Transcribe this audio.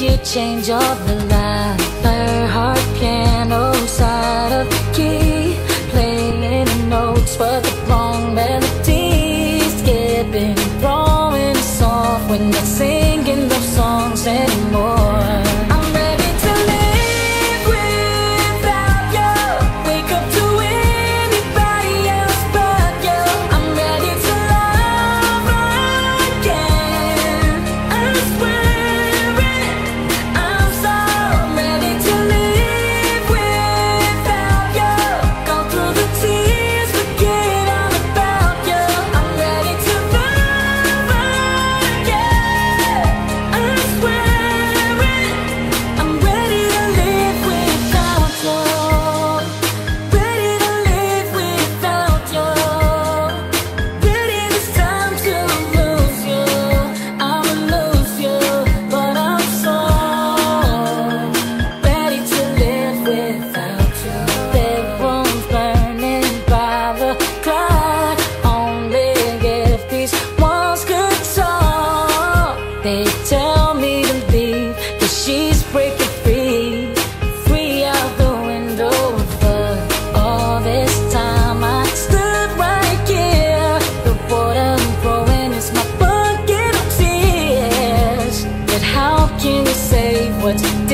change of the light. Her heart piano side of the key, playing the notes but the wrong melody. Skipping, throwing us off. We're not singing those songs anymore. I'm ready to live without you. Wake up to anybody else but you. I'm ready to love again. I swear it. I'm so ready to live without you. Go through the tears, forget all about you. I'm ready to love again. I swear it. I'm ready to live without you. Ready to live without you. Ready this time to lose you. I'ma lose you, but I'm so ready to live without you. Bedrooms burning by the clock. Only if these walls could talk. They tell me to leave, 'cause she's breaking free. Free out the window, but all this time I stood right here. The water I'm throwing is my bucket of tears. But how can you say what's